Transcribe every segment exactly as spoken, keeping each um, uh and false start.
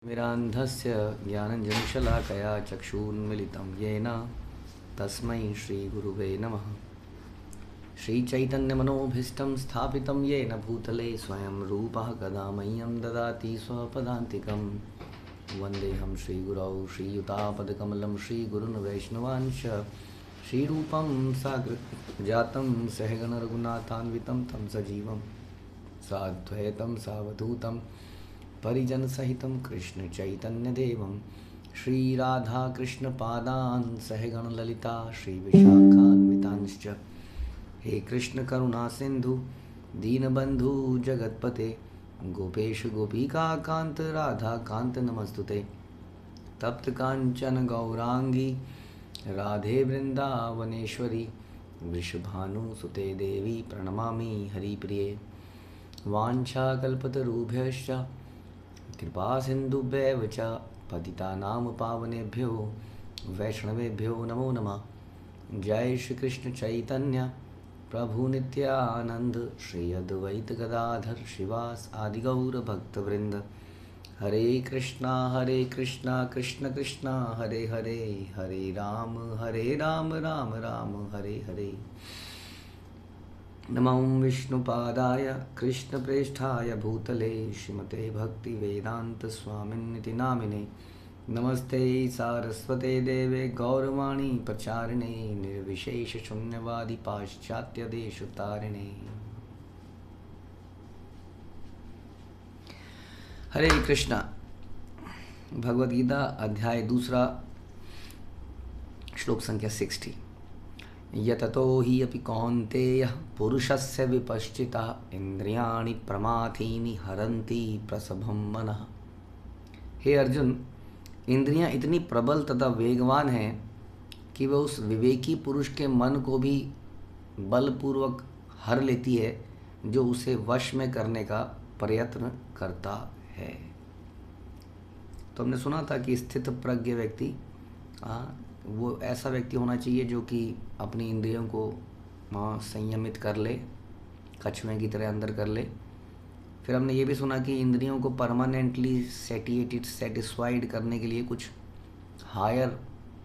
मिरान्धस्य ज्ञानञ्जनशलाकया चक्षुन्मिलितं येन तस्मै श्रीगुरुवे नमः। श्रीचैतन्यमनोभीष्टं स्थापितं येन भूतले स्वयं रूपः कदा मह्यं ददाति स्वपदान्तिकं। वन्देऽहं श्रीगुरौ श्रीयुतापदकमलं श्रीगुरून् वैष्णवांश्च श्रीरूपं साग्रजातं सहगणरघुनाथान्वितं तं सजीवं साद्वैतं सावधूतं परिजनसहितं कृष्ण चैतन्यदेवं श्रीराधाकृष्णपादान् सहगणललिता श्रीविशाखान्वितांश्च। हे कृष्ण करुणा सिंधु दीनबंधु जगतपते गोपेश गोपिकाकांत राधा कांत नमस्तुते। तप्त कांचन गौरांगी राधे वृंदावनेश्वरी वृषभानुसुते देवी प्रणमामि हरिप्रिये। वाञ्छाकल्पतरुभ्यश्च कृपा सिंधुभ्यैव च पतितानां पावनेभ्यो वैष्णवेभ्यो नमो नमः। जय श्री कृष्ण चैतन्य प्रभु नित्यानंद श्री अद्वैत गदाधर शिवास आदि गौर भक्तवृंद। हरे कृष्णा हरे कृष्णा कृष्ण कृष्णा हरे हरे हरे राम हरे राम राम राम हरे हरे। नमो विष्णुपादाय कृष्णप्रेष्ठाय भूतले श्रीमते भक्तिवेदांत स्वामिन्निति नामिने। नमस्ते सारस्वते देवे गौरवाणी प्रचारिणे निर्विशेष शून्यवादी पाश्चात्य देशतारिणे। हरे कृष्णा। भगवद गीता अध्याय दूसरा श्लोक संख्या साठ। यततो हि अपि कौन्तेय पुरुषस्य विपश्चितः इंद्रियाणि प्रमाथीनि हरन्ति प्रसभं मनः। हे अर्जुन, इंद्रियां इतनी प्रबल तथा वेगवान हैं कि वह उस विवेकी पुरुष के मन को भी बलपूर्वक हर लेती है जो उसे वश में करने का प्रयत्न करता है। तो हमने सुना था कि स्थित प्रज्ञ व्यक्ति हाँ वो ऐसा व्यक्ति होना चाहिए जो कि अपनी इंद्रियों को वहाँ संयमित कर ले, कछुए की तरह अंदर कर ले। फिर हमने ये भी सुना कि इंद्रियों को परमानेंटली सेटिएटेड सेटिस्फाइड करने के लिए कुछ हायर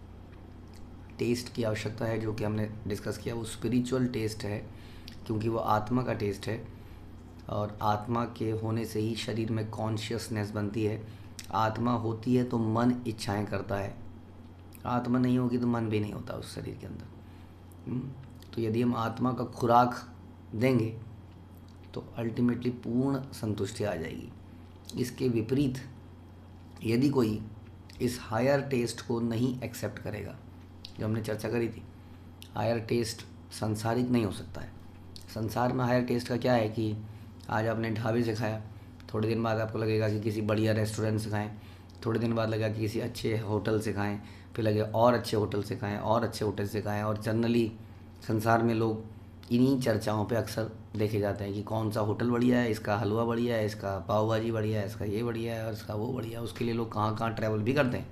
टेस्ट की आवश्यकता है, जो कि हमने डिस्कस किया। वो स्पिरिचुअल टेस्ट है, क्योंकि वो आत्मा का टेस्ट है और आत्मा के होने से ही शरीर में कॉन्शियसनेस बनती है। आत्मा होती है तो मन इच्छाएं करता है, आत्मा नहीं होगी तो मन भी नहीं होता उस शरीर के अंदर। तो यदि हम आत्मा का खुराक देंगे तो अल्टीमेटली पूर्ण संतुष्टि आ जाएगी। इसके विपरीत यदि कोई इस हायर टेस्ट को नहीं एक्सेप्ट करेगा, जो हमने चर्चा करी थी, हायर टेस्ट संसारिक नहीं हो सकता है। संसार में हायर टेस्ट का क्या है कि आज आपने ढाबे से खाया, थोड़े दिन बाद आपको लगेगा कि किसी बढ़िया रेस्टोरेंट से खाएं, थोड़े दिन बाद लगेगा कि किसी अच्छे होटल से खाएं, फिर लगे और अच्छे होटल से खाएं और अच्छे होटल से खाएं। और जनरली संसार में लोग इन्हीं चर्चाओं पे अक्सर देखे जाते हैं कि कौन सा होटल बढ़िया है, इसका हलवा बढ़िया है, इसका पाव भाजी बढ़िया है, इसका ये बढ़िया है और इसका वो बढ़िया है। उसके लिए लोग कहाँ कहाँ ट्रैवल भी करते हैं।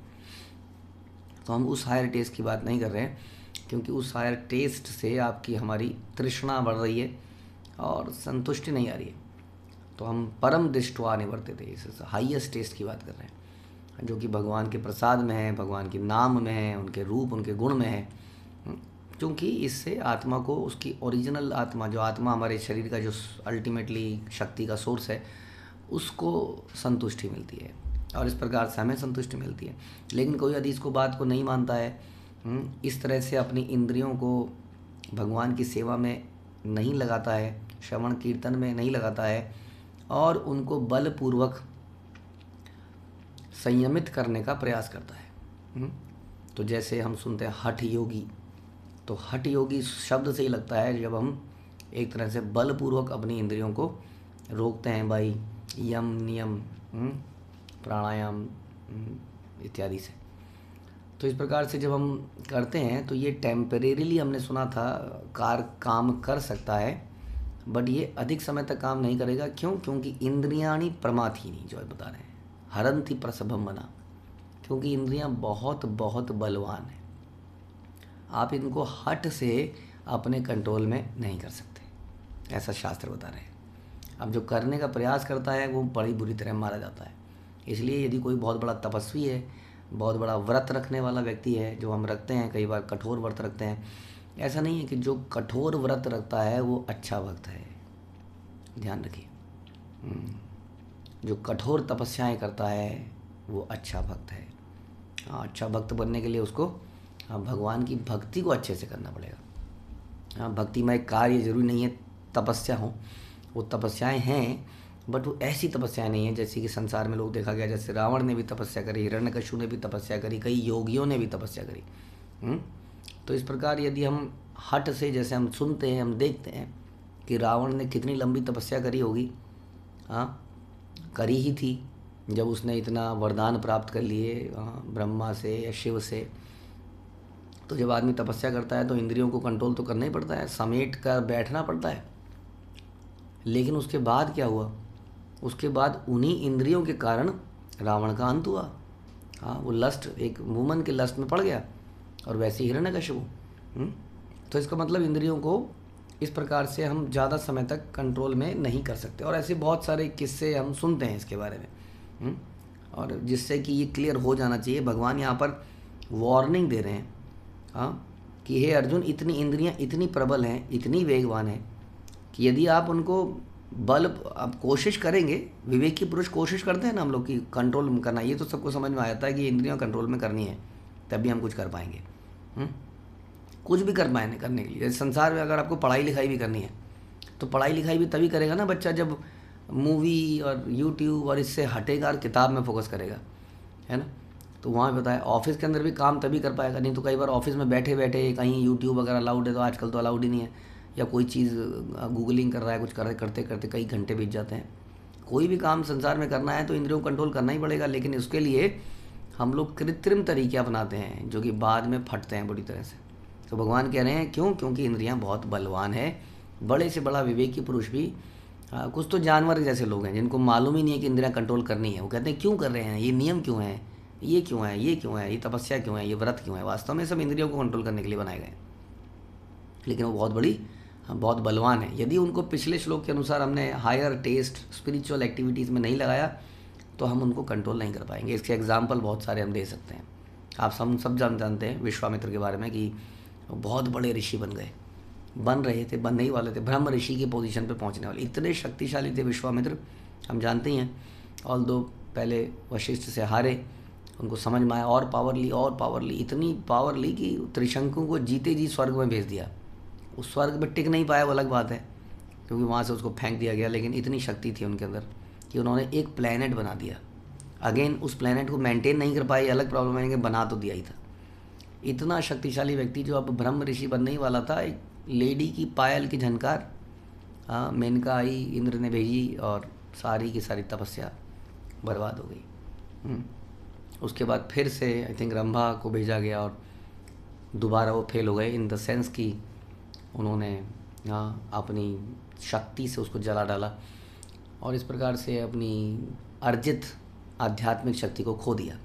तो हम उस हायर टेस्ट की बात नहीं कर रहे हैं, क्योंकि उस हायर टेस्ट से आपकी हमारी तृष्णा बढ़ रही है और संतुष्टि नहीं आ रही है। तो हम परम दृष्टवा निवर्तिते थे, इस हाईएस्ट टेस्ट की बात कर रहे हैं, जो कि भगवान के प्रसाद में है, भगवान के नाम में है, उनके रूप उनके गुण में है। क्योंकि इससे आत्मा को उसकी ओरिजिनल आत्मा, जो आत्मा हमारे शरीर का जो अल्टीमेटली शक्ति का सोर्स है, उसको संतुष्टि मिलती है और इस प्रकार से हमें संतुष्टि मिलती है। लेकिन कोई यदि इसको बात को नहीं मानता है, इस तरह से अपनी इंद्रियों को भगवान की सेवा में नहीं लगाता है, श्रवण कीर्तन में नहीं लगाता है और उनको बलपूर्वक संयमित करने का प्रयास करता है, तो जैसे हम सुनते हैं हठ योगी, तो हठ योगी शब्द से ही लगता है जब हम एक तरह से बलपूर्वक अपनी इंद्रियों को रोकते हैं भाई, यम नियम प्राणायाम इत्यादि से। तो इस प्रकार से जब हम करते हैं तो ये टेम्परेरीली हमने सुना था कार काम कर सकता है, बट ये अधिक समय तक काम नहीं करेगा। क्यों? क्योंकि इंद्रियाणी प्रमाथीनी, जो बता रहे हैं, हरंती प्रसभम मना, क्योंकि इंद्रियां बहुत बहुत बलवान हैं। आप इनको हट से अपने कंट्रोल में नहीं कर सकते, ऐसा शास्त्र बता रहे हैं। अब जो करने का प्रयास करता है वो बड़ी बुरी तरह मारा जाता है। इसलिए यदि कोई बहुत बड़ा तपस्वी है, बहुत बड़ा व्रत रखने वाला व्यक्ति है, जो हम रखते हैं कई बार कठोर व्रत रखते हैं, ऐसा नहीं है कि जो कठोर व्रत रखता है वो अच्छा भक्त है, ध्यान रखिए। जो कठोर तपस्याएं करता है वो अच्छा भक्त है। हाँ, अच्छा भक्त बनने के लिए उसको हाँ भगवान की भक्ति को अच्छे से करना पड़ेगा। हाँ, भक्तिमय कार्य जरूरी नहीं है तपस्या हो, वो तपस्याएं हैं बट वो ऐसी तपस्याएं नहीं है जैसे कि संसार में लोग देखा गया, जैसे रावण ने भी तपस्या करी, हिरण्यकश्यप ने भी तपस्या करी, कई योगियों ने भी तपस्या करी। हुँ? तो इस प्रकार यदि हम हट से, जैसे हम सुनते हैं, हम देखते हैं कि रावण ने कितनी लंबी तपस्या करी होगी। हाँ, करी ही थी जब उसने इतना वरदान प्राप्त कर लिए ब्रह्मा से या शिव से। तो जब आदमी तपस्या करता है तो इंद्रियों को कंट्रोल तो करना ही पड़ता है, समेट कर बैठना पड़ता है। लेकिन उसके बाद क्या हुआ, उसके बाद उन्हीं इंद्रियों के कारण रावण का अंत हुआ। हाँ, वो लस्ट, एक वुमन के लस्ट में पड़ गया, और वैसे ही हिरण्यकश्यप। तो इसका मतलब इंद्रियों को इस प्रकार से हम ज़्यादा समय तक कंट्रोल में नहीं कर सकते। और ऐसे बहुत सारे किस्से हम सुनते हैं इसके बारे में, हुँ? और जिससे कि ये क्लियर हो जाना चाहिए। भगवान यहाँ पर वार्निंग दे रहे हैं हाँ कि हे अर्जुन, इतनी इंद्रियां इतनी प्रबल हैं, इतनी वेगवान हैं कि यदि आप उनको बल, आप कोशिश करेंगे, विवेक की पुरुष कोशिश करते हैं ना हम लोग की कंट्रोल में करना, ये तो सबको समझ में आ जाता है कि इंद्रियां कंट्रोल में करनी है, तभी हम कुछ कर पाएंगे। हुँ? कुछ भी कर पाए करने के लिए, जैसे संसार में अगर आपको पढ़ाई लिखाई भी करनी है तो पढ़ाई लिखाई भी तभी करेगा ना बच्चा जब मूवी और यूट्यूब और इससे हटेगा और किताब में फोकस करेगा, है ना। तो वहाँ बताया ऑफिस के अंदर भी काम तभी कर पाएगा, नहीं तो कई बार ऑफिस में बैठे बैठे कहीं यूट्यूब वगैरह अलाउड है, तो आजकल तो अलाउड ही नहीं है, या कोई चीज़ गूगलिंग कर रहा है, कुछ कर रहे करते करते कई घंटे बीत जाते हैं। कोई भी काम संसार में करना है तो इंद्रियों को कंट्रोल करना ही पड़ेगा, लेकिन उसके लिए हम लोग कृत्रिम तरीके अपनाते हैं जो कि बाद में फटते हैं बुरी तरह से। तो भगवान कह रहे हैं क्यों, क्योंकि इंद्रियां बहुत बलवान है। बड़े से बड़ा विवेकी पुरुष भी, आ, कुछ तो जानवर जैसे लोग हैं जिनको मालूम ही नहीं है कि इंद्रियां कंट्रोल करनी है, वो कहते हैं क्यों कर रहे हैं, ये नियम क्यों है, ये क्यों है, ये क्यों है, ये तपस्या क्यों है, ये व्रत क्यों है। वास्तव में सब इंद्रियों को कंट्रोल करने के लिए बनाए गए, लेकिन वो बहुत बड़ी बहुत बलवान है। यदि उनको पिछले श्लोक के अनुसार हमने हायर टेस्ट स्पिरिचुअल एक्टिविटीज़ में नहीं लगाया तो हम उनको कंट्रोल नहीं कर पाएंगे। इसके एग्जाम्पल बहुत सारे हम दे सकते हैं। आप सब सब जान जानते हैं विश्वामित्र के बारे में कि बहुत बड़े ऋषि बन गए, बन रहे थे, बनने ही वाले थे, ब्रह्म ऋषि की पोजीशन पे पहुंचने वाले, इतने शक्तिशाली थे विश्वामित्र, हम जानते ही हैं। ऑल दो पहले वशिष्ठ से हारे, उनको समझ में आया और पावर ली और पावर ली, इतनी पावर ली कि त्रिशंकु को जीते जी स्वर्ग में भेज दिया। उस स्वर्ग में टिक नहीं पाया वो अलग बात है, क्योंकि वहाँ से उसको फेंक दिया गया, लेकिन इतनी शक्ति थी उनके अंदर कि उन्होंने एक प्लैनेट बना दिया। अगेन उस प्लैनेट को मेंटेन नहीं कर पाए, अलग प्रॉब्लम है कि बना तो दिया ही था। इतना शक्तिशाली व्यक्ति जो अब ब्रह्म ऋषि बनने ही वाला था, एक लेडी की पायल की झनकार, हाँ मेनका आई, इंद्र ने भेजी और सारी की सारी तपस्या बर्बाद हो गई। उसके बाद फिर से आई थिंक रंभा को भेजा गया और दोबारा वो फेल हो गए, इन द सेंस कि उन्होंने हाँ अपनी शक्ति से उसको जला डाला और इस प्रकार से अपनी अर्जित आध्यात्मिक शक्ति को खो दिया।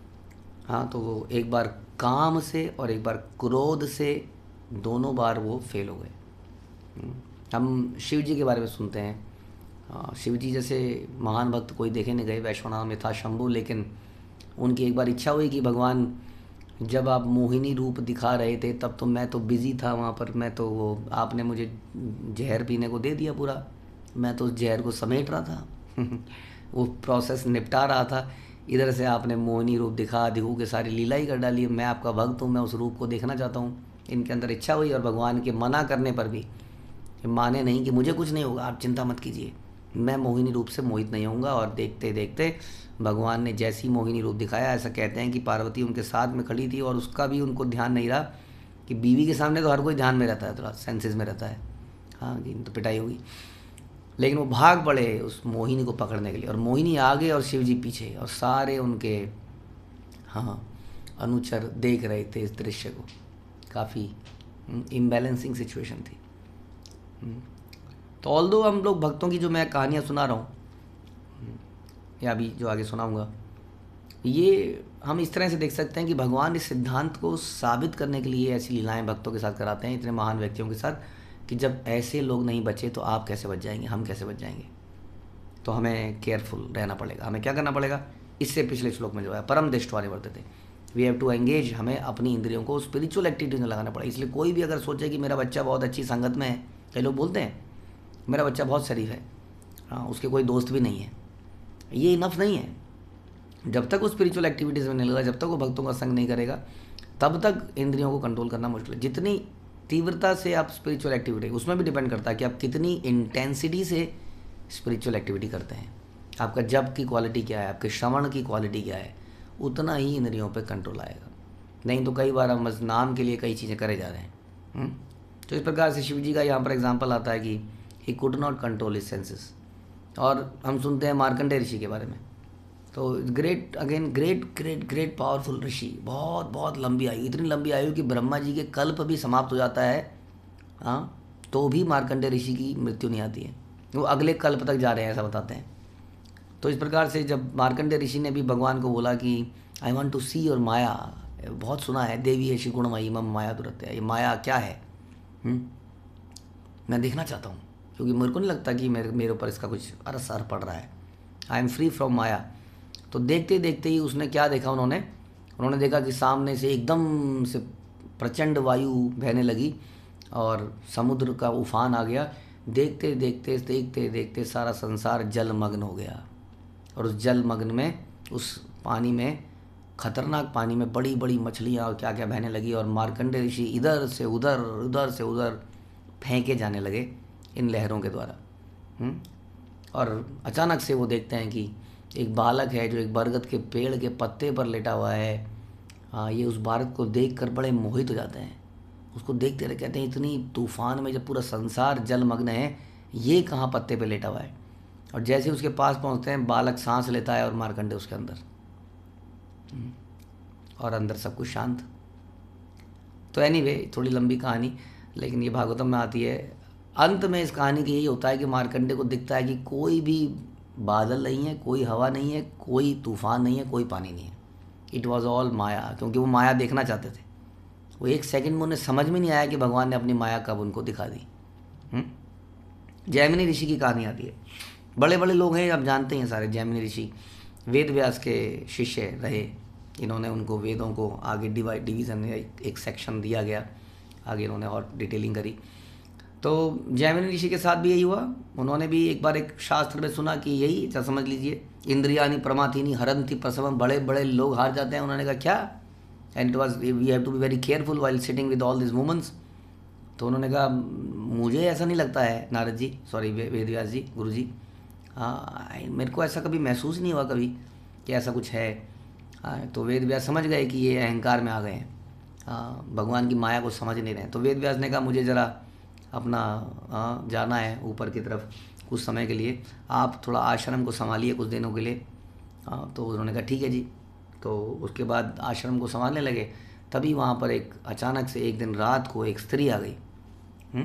हाँ, तो वो एक बार काम से और एक बार क्रोध से, दोनों बार वो फेल हो गए। हम शिव जी के बारे में सुनते हैं, हाँ, शिव जी जैसे महान भक्त कोई देखे नहीं गए, वैश्वनाथ में था शंभु, लेकिन उनकी एक बार इच्छा हुई कि भगवान जब आप मोहिनी रूप दिखा रहे थे तब तो मैं तो बिज़ी था वहाँ पर, मैं तो वो आपने मुझे जहर पीने को दे दिया पूरा, मैं तो उस जहर को समेट रहा था वो प्रोसेस निपटा रहा था, इधर से आपने मोहिनी रूप दिखा दिखू के सारी लीला ही कर डाली। मैं आपका भक्त हूँ, मैं उस रूप को देखना चाहता हूँ। इनके अंदर इच्छा हुई और भगवान के मना करने पर भी माने नहीं कि मुझे कुछ नहीं होगा, आप चिंता मत कीजिए, मैं मोहिनी रूप से मोहित नहीं होऊंगा। और देखते देखते भगवान ने जैसी मोहिनी रूप दिखाया, ऐसा कहते हैं कि पार्वती उनके साथ में खड़ी थी और उसका भी उनको ध्यान नहीं रहा कि बीवी के सामने तो हर कोई ध्यान में रहता है, थोड़ा सेंसेस में रहता है, हाँ कि तो पिटाई होगी, लेकिन वो भाग पड़े उस मोहिनी को पकड़ने के लिए, और मोहिनी आगे और शिव जी पीछे, और सारे उनके हाँ अनुचर देख रहे थे इस दृश्य को। काफ़ी इम्बैलेंसिंग सिचुएशन थी। तो ऑल्दो हम लोग भक्तों की जो मैं कहानियाँ सुना रहा हूँ या अभी जो आगे सुनाऊंगा, ये हम इस तरह से देख सकते हैं कि भगवान इस सिद्धांत को साबित करने के लिए ऐसी लीलाएं भक्तों के साथ कराते हैं, इतने महान व्यक्तियों के साथ, कि जब ऐसे लोग नहीं बचे तो आप कैसे बच जाएंगे, हम कैसे बच जाएंगे। तो हमें केयरफुल रहना पड़ेगा। हमें क्या करना पड़ेगा, इससे पिछले श्लोक में जो है परम दृष्टवा निवर्तते, वी हैव टू एंगेज, हमें अपनी इंद्रियों को स्पिरिचुअल एक्टिविटी में लगाना पड़ा। इसलिए कोई भी अगर सोचे कि मेरा बच्चा बहुत अच्छी संगत में है, कई लोग बोलते हैं मेरा बच्चा बहुत शरीफ है, हाँ उसके कोई दोस्त भी नहीं है, ये इनफ नहीं है। जब तक वो स्पिरिचुअल एक्टिविटीज़ में नहीं लगा, जब तक वो भक्तों का संग नहीं करेगा, तब तक इंद्रियों को कंट्रोल करना मुश्किल है। जितनी तीव्रता से आप स्पिरिचुअल एक्टिविटी, उसमें भी डिपेंड करता है कि आप कितनी इंटेंसिटी से स्पिरिचुअल एक्टिविटी करते हैं, आपका जप की क्वालिटी क्या है, आपके श्रवण की क्वालिटी क्या है, उतना ही इंद्रियों पे कंट्रोल आएगा। नहीं तो कई बार हम बस नाम के लिए कई चीज़ें करे जा रहे हैं। हुँ? तो इस प्रकार से शिव जी का यहाँ पर एग्जाम्पल आता है कि he could not control his senses. और हम सुनते हैं मार्कंडेय ऋषि के बारे में, तो great again great great great powerful ऋषि, बहुत बहुत लंबी आयु, इतनी लंबी आयु कि ब्रह्मा जी के कल्प भी समाप्त हो जाता है, हाँ तो भी मार्कंडेय ऋषि की मृत्यु नहीं आती है, वो अगले कल्प तक जा रहे हैं ऐसा बताते हैं। तो इस प्रकार से जब मार्कंडेय ऋषि ने भी भगवान को बोला कि I want to see your maya, बहुत सुना है देवी ऐसी गुणमयी मम माया दुरत्या, ये माया क्या है, हुँ? मैं देखना चाहता हूँ, क्योंकि मेरे को नहीं लगता कि मेरे मेरे ऊपर इसका कुछ असर पड़ रहा है, I am free from maya. तो देखते देखते ही उसने क्या देखा, उन्होंने उन्होंने देखा कि सामने से एकदम से प्रचंड वायु बहने लगी और समुद्र का उफान आ गया। देखते देखते देखते देखते सारा संसार जलमग्न हो गया, और उस जलमग्न में, उस पानी में, खतरनाक पानी में बड़ी बड़ी मछलियाँ और क्या क्या बहने लगी, और मार्कंडेय ऋषि इधर से उधर उधर से उधर फेंके जाने लगे इन लहरों के द्वारा। हुँ? और अचानक से वो देखते हैं कि एक बालक है जो एक बरगद के पेड़ के पत्ते पर लेटा हुआ है। हाँ, ये उस बालक को देखकर बड़े मोहित हो जाते हैं, उसको देखते रहे, कहते हैं इतनी तूफान में जब पूरा संसार जलमग्न है, ये कहाँ पत्ते पे लेटा हुआ है। और जैसे उसके पास पहुँचते हैं, बालक सांस लेता है और मार्कंडेय उसके अंदर, और अंदर सब कुछ शांत। तो एनीवे थोड़ी लंबी कहानी, लेकिन ये भागवतम में आती है। अंत में इस कहानी की यही होता है कि मार्कंडेय को दिखता है कि कोई भी बादल नहीं है, कोई हवा नहीं है, कोई तूफान नहीं है, कोई पानी नहीं है, इट वॉज ऑल माया। क्योंकि वो माया देखना चाहते थे, वो एक सेकंड में उन्हें समझ में नहीं आया कि भगवान ने अपनी माया कब उनको दिखा दी। जैमिनी ऋषि की कहानी आती है, बड़े बड़े लोग हैं, आप जानते हैं सारे। जैमिनी ऋषि वेद व्यास के शिष्य रहे, इन्होंने उनको वेदों को आगे डिवाइड डिवीज़न एक सेक्शन दिया गया, आगे इन्होंने और डिटेलिंग करी। तो जैमिनी ऋषि के साथ भी यही हुआ, उन्होंने भी एक बार एक शास्त्र में सुना कि यही, अच्छा समझ लीजिए, इंद्रियानि प्रमाथीनि हरन्ति प्रसवम, बड़े बड़े लोग हार जाते हैं। उन्होंने कहा क्या, and it was we have to be very careful while sitting with all this womens. तो उन्होंने कहा मुझे ऐसा नहीं लगता है नारद जी, सॉरी वेद व्यास जी, गुरु जी, हाँ मेरे को ऐसा कभी महसूस नहीं हुआ कभी कि ऐसा कुछ है। हाँ, तो वेद व्यास समझ गए कि ये अहंकार में आ गए हैं, हाँ भगवान की माया को समझ नहीं रहे हैं। तो वेद व्यास ने कहा मुझे ज़रा अपना हाँ जाना है ऊपर की तरफ कुछ समय के लिए, आप थोड़ा आश्रम को संभालिए कुछ दिनों के लिए। हाँ, तो उन्होंने कहा ठीक है जी। तो उसके बाद आश्रम को संभालने लगे, तभी वहाँ पर एक अचानक से एक दिन रात को एक स्त्री आ गई। हुँ?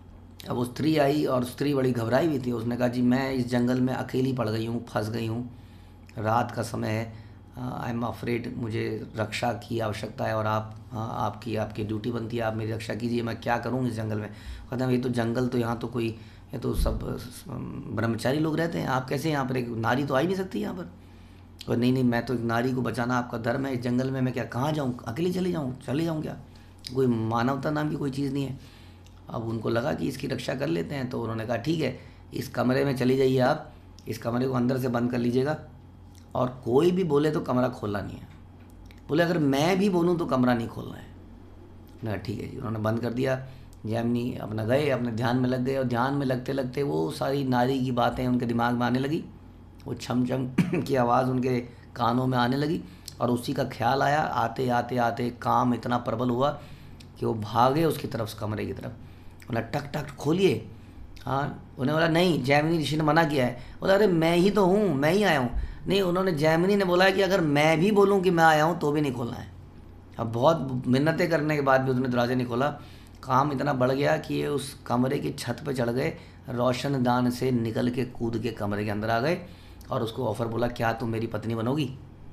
अब वो स्त्री आई और स्त्री बड़ी घबराई हुई थी। उसने कहा जी मैं इस जंगल में अकेली पड़ गई हूँ, फंस गई हूँ, रात का समय है, आई एम अफ्रेड, मुझे रक्षा की आवश्यकता है, और आप हाँ आपकी आपकी ड्यूटी बनती है, आप मेरी रक्षा कीजिए, मैं क्या करूँ इस जंगल में। कहते हैं ये तो जंगल, तो यहाँ तो कोई, ये तो सब ब्रह्मचारी लोग रहते हैं, आप कैसे यहाँ पर, एक नारी तो आ ही नहीं सकती यहाँ पर। और नहीं नहीं मैं तो एक नारी को बचाना आपका धर्म है, इस जंगल में मैं क्या कहाँ जाऊँ, अकेली चली जाऊँ, चले जाऊँ क्या, कोई मानवता नाम की कोई चीज़ नहीं है। अब उनको लगा कि इसकी रक्षा कर लेते हैं, तो उन्होंने कहा ठीक है इस कमरे में चली जाइए, आप इस कमरे को अंदर से बंद कर लीजिएगा, और कोई भी बोले तो कमरा खोलना नहीं है। बोले अगर मैं भी बोलूँ तो कमरा नहीं खोलना है ना। ठीक है जी, उन्होंने बंद कर दिया। जैमिनी अपना गए, अपने ध्यान में लग गए, और ध्यान में लगते लगते वो सारी नारी की बातें उनके दिमाग में आने लगी, वो छम छम की आवाज़ उनके कानों में आने लगी, और उसी का ख्याल आया। आते आते आते काम इतना प्रबल हुआ कि वो भागे उसकी तरफ, उस कमरे की तरफ। बोला टक टक खोलिए। हाँ, उन्हें बोला नहीं, जैमिनी ऋषि ने मना किया है। बोला अरे मैं ही तो हूँ, मैं ही आया हूँ। नहीं, उन्होंने जैमिनी ने बोला कि अगर मैं भी बोलूँ कि मैं आया हूँ तो भी नहीं खोलना है। अब बहुत मिन्नतें करने के बाद भी उसने दरवाज़ा नहीं खोला। काम इतना बढ़ गया कि ये उस कमरे की छत पे चढ़ गए, रोशनदान से निकल के कूद के कमरे के अंदर आ गए, और उसको ऑफ़र बोला क्या तुम मेरी पत्नी बनोगी।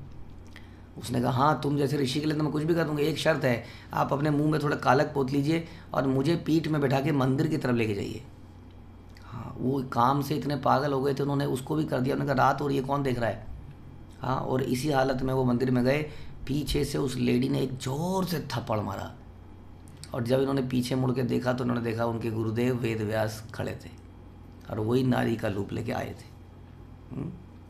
उसने कहा हाँ तुम जैसे ऋषि के लिए तो मैं कुछ भी कर दूँगा, एक शर्त है, आप अपने मुंह में थोड़ा कालक पोत लीजिए और मुझे पीठ में बैठा के मंदिर की तरफ लेके जाइए। हाँ, वो काम से इतने पागल हो गए थे, उन्होंने उसको भी कर दिया। उन्होंने कहा रात हो रही है, कौन देख रहा है। हाँ, और इसी हालत में वो मंदिर में गए, पीछे से उस लेडी ने एक जोर से थप्पड़ मारा, और जब इन्होंने पीछे मुड़ के देखा तो इन्होंने देखा उनके गुरुदेव वेद व्यास खड़े थे और वही नारी का रूप लेके आए थे। हुँ?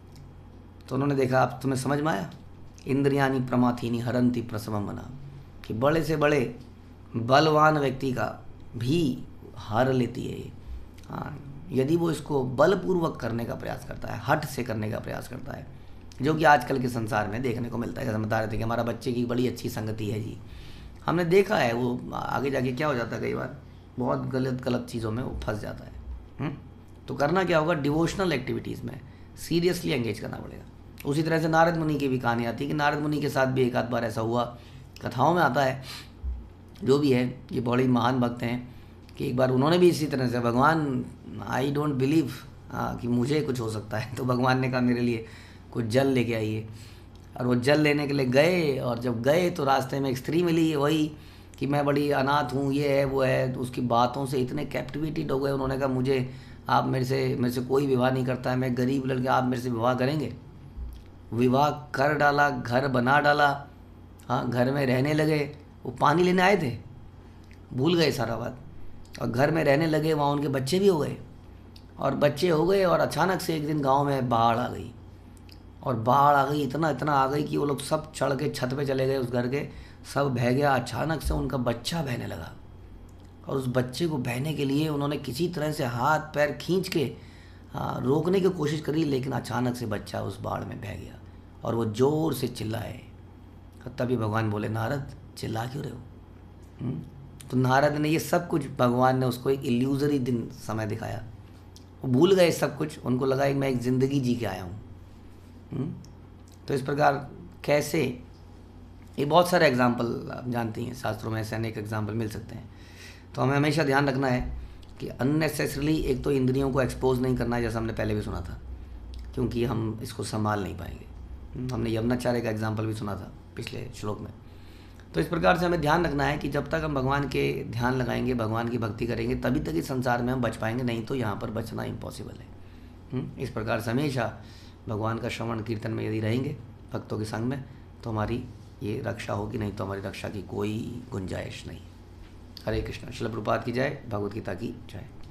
तो उन्होंने देखा, आप तुम्हें समझ में आया, इंद्रियानी प्रमाथीनी हरंती प्रसवम मना, कि बड़े से बड़े बलवान व्यक्ति का भी हार लेती है। हाँ, यदि वो इसको बलपूर्वक करने का प्रयास करता है, हट से करने का प्रयास करता है, जो कि आजकल के संसार में देखने को मिलता है। जैसे बता रहे थे कि हमारा बच्चे की बड़ी अच्छी संगति है जी, हमने देखा है वो आगे जाके क्या हो जाता है, कई बार बहुत गलत गलत चीज़ों में वो फंस जाता है। हुँ? तो करना क्या होगा, डिवोशनल एक्टिविटीज़ में सीरियसली एंगेज करना पड़ेगा। उसी तरह से नारद मुनि की भी कहानी आती है कि नारद मुनि के साथ भी एक आध बार ऐसा हुआ, कथाओं में आता है, जो भी है, ये बड़े महान भक्त हैं, कि एक बार उन्होंने भी इसी तरह से, भगवान आई डोंट बिलीव कि मुझे कुछ हो सकता है, तो भगवान ने कहा मेरे लिए कुछ जल लेके आइए, और वो जल लेने के लिए गए, और जब गए तो रास्ते में एक स्त्री मिली, वही कि मैं बड़ी अनाथ हूँ, ये है वो है, तो उसकी बातों से इतने कैप्टिवेटेड हो गए, उन्होंने कहा मुझे आप मेरे से मेरे से कोई विवाह नहीं करता है, मैं गरीब लड़के, आप मेरे से विवाह करेंगे। विवाह कर डाला, घर बना डाला, हाँ, घर में रहने लगे। वो पानी लेने आए थे, भूल गए सारा बात, और घर में रहने लगे, वहाँ उनके बच्चे भी हो गए, और बच्चे हो गए, और अचानक से एक दिन गांव में बाढ़ आ गई, और बाढ़ आ गई, इतना इतना आ गई कि वो लोग सब चढ़ के छत पे चले गए उस घर के, सब बह गया। अचानक से उनका बच्चा बहने लगा, और उस बच्चे को बहने के लिए उन्होंने किसी तरह से हाथ पैर खींच के हाँ, रोकने की कोशिश करी, लेकिन अचानक से बच्चा उस बाढ़ में बह गया, और वो ज़ोर से चिल्लाए। तभी भगवान बोले, नारद चिल्ला क्यों रहे हो? तो नारद ने ये सब कुछ, भगवान ने उसको एक इल्यूजरी दिन समय दिखाया, वो भूल गए सब कुछ, उनको लगा कि मैं एक ज़िंदगी जी के आया हूँ। तो इस प्रकार कैसे, ये बहुत सारे एग्जाम्पल आप जानती हैं, शास्त्रों में ऐसे अनेक एग्जाम्पल मिल सकते हैं। तो हमें हमेशा ध्यान रखना है कि अननेसेसरली एक तो इंद्रियों को एक्सपोज नहीं करना है, जैसा हमने पहले भी सुना था, क्योंकि हम इसको संभाल नहीं पाएंगे। हमने यमुनाचार्य का एग्जाम्पल भी सुना था पिछले श्लोक में। तो इस प्रकार से हमें ध्यान रखना है कि जब तक हम भगवान के ध्यान लगाएंगे, भगवान की भक्ति करेंगे, तभी तक इस संसार में हम बच पाएंगे, नहीं तो यहाँ पर बचना इम्पॉसिबल है। इस प्रकार से हमेशा भगवान का श्रवण कीर्तन में यदि रहेंगे, भक्तों के संग में, तो हमारी ये रक्षा होगी, नहीं तो हमारी रक्षा की कोई गुंजाइश नहीं। हरे कृष्ण। श्रील प्रभुपाद की जय, भगवद गीता की जय।